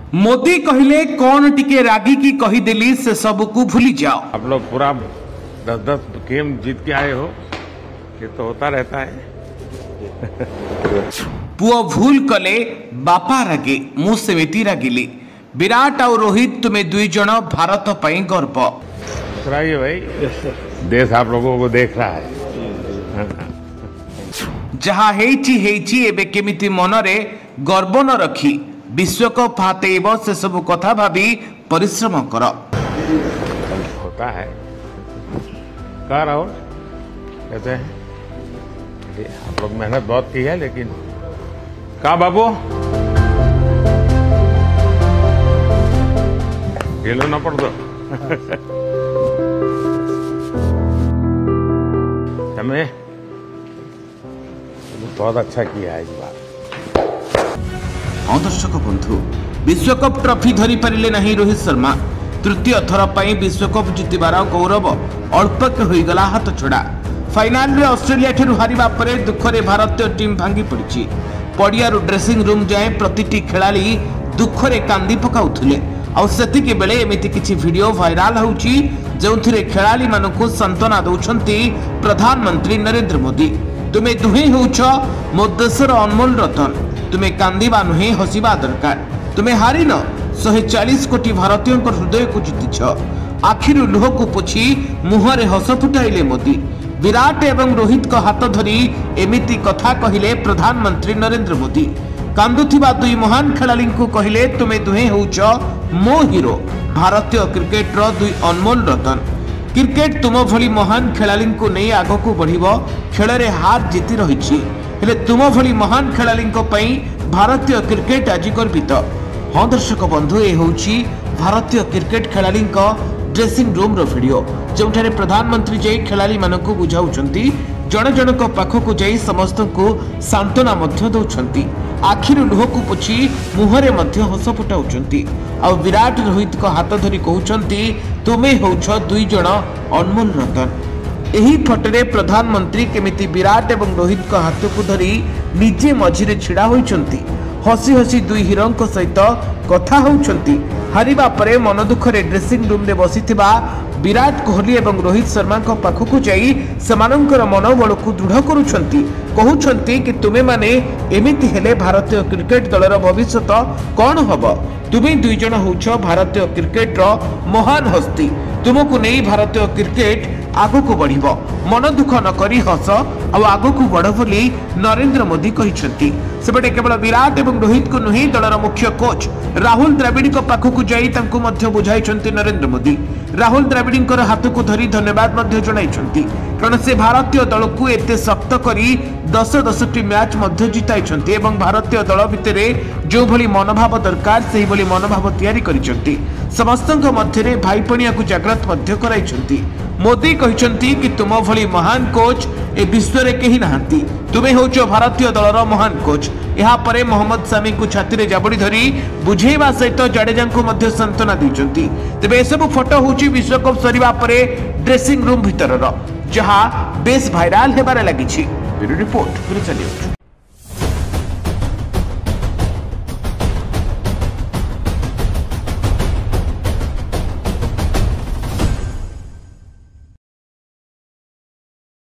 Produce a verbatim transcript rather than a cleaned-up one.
मोदी कहले कौन टिके रागी की कहीदेली से सबको भूली जाओ। आप लोग पूरा दस दस गेम जीत के आए हो, ये तो होता रहता है। पुओ भूल कले बापा रागे मु सेमेती रागिली। विराट और रोहित तुम्हें दुई जन भारत ପାଇଁ गर्व। सुनाइए भाई, देश आप लोगों को देख रहा है। जहा हेची हेची एबे केमिति मनरे गर्व न रखी विश्वकप हातेब से सब कथा भाभी परिश्रम कर। होता है कह रहा हूँ, कहते हैं आप लोग मेहनत बहुत की है, लेकिन कहा बाबू खेलो ना पड़ दो। हमें बहुत अच्छा किया है इस बार। हाँ दर्शक बंधु, विश्वकप ट्रॉफी धरी पारिले नहीं रोहित शर्मा। तृतीय थर पर विश्वकप जितबार गौरव अल्पके होईगला हाथ छड़ा। फाइनाल रे ऑस्ट्रेलिया ठेरु हारिबा परे दुखरे भारतीय टीम भांगी पड़िछि। पड़ियारू ड्रेसिंग रूम जाए प्रतिटी खेलाड़ी दुखरे कांदी पकाउथिले। और सेतिके बेले एमिति किछि वीडियो वायरल होउछि जोंथिरे खेलाड़ी मानकु सांत्वना दउछंती प्रधानमंत्री नरेंद्र मोदी। तुमे दुहे होउछ मो देशर अनमोल रतन, तुमे कांदीबा नुहे हसिबा दरकार। तुमे हारिन एक सौ चालीस कोटी भारतीय हृदय को जीतिछ। आखिर लुह को पोछि मुहरे हस फुटाइले मोदी। विराट एवं रोहित को हाथ धरी एमिति कथा कहिले प्रधानमंत्री नरेंद्र मोदी। कांदुथिबा दुई महान खेलाड़ी को कहले तुमे दुहे होउछ मो हीरो। भारतीय क्रिकेट रो दुई अनमोल रतन। क्रिकेट तुम भली महान खेलाड़ी को नहीं आगको बढ़िबो। खेल रे हार जीति रहिछि, हेले तुम भली महान खेलाड़ी भारतीय क्रिकेट आज गर्वित। हाँ दर्शक बंधु, ये होउछि भारतीय क्रिकेट खेलाड़ी ड्रेसिंग रूम रो वीडियो, जोठारे प्रधानमंत्री जाई खेलाड़ी मानकु बुझाउछंती। जण जनक पाखकु जाई समस्त को सांत्वना मध्य दउछंती। आखिर लुह को पोछि मुहरे मध्य हस फुटाउछंती। आ विराट रोहित को हाथ धरी कहउछंती तुमे होउछ दुई जण अनमोल रतन। एही फटरे प्रधानमंत्री केमिति विराट एवं रोहित को हाथ को धरी निजे मझिरे छिड़ा होइछंती। हसी हसी दुई हीरों सहित कथा होउछंती। हारिबा परे मन दुखरे ड्रेसिंग रूम रे बसिथिबा विराट कोहली एवं रोहित शर्मा को पाखकु जाई समानंकर मनोबल को दृढ़ करुछंती। कहउछंती कि तुमे माने एमिति हेले भारतीय क्रिकेट दलर भविष्य कौन हबो। तुमे दुई जण होउछ भारतीय क्रिकेट रो महान हस्ती। तुमको नहीं भारतीय क्रिकेट आगको बढ़िबो। मन दुख न करी हस और आगको बढ़ बोली नरेंद्र मोदी कहिसंती। सेबटे केवल विराट एवं रोहित को नुही दलर मुख्य कोच राहुल द्रविड़ को पाखकु जाई तांको मध्य बुझाइछंती नरेंद्र मोदी। राहुल द्रविड़ हाथ को धरी धन्यवाद मध्य जणाइछंती, कारण से भारतीय दल को एते शक्त करी दस दस टी मैच मध्य जिताइछंती एवं भारतीय दल भितरे जो भली मनोभाव दरकार सेही भली मनोभाव तैयारी करिछंती। समस्तक मध्यरे भाईपणिया को जागृत मध्य कराइछंती। मोदी कहिछंती कि तुम भली महान कोच ए विश्व रे केही नाहंती। तुमे होउछ भारतीय दलर महान कोच। यहाँ परे मोहम्मद सामी को छाती रे जाबड़ी धरी बुझेबा सहित जाडेजा को मध्य सांत्वना दैछंती। तेबे एसबु फोटो होउछि विश्वकप सरीबा परे ड्रेसिंग रूम भितरर, जहाँ बेस भाइराल हेबारे लागिछि। Bureau report.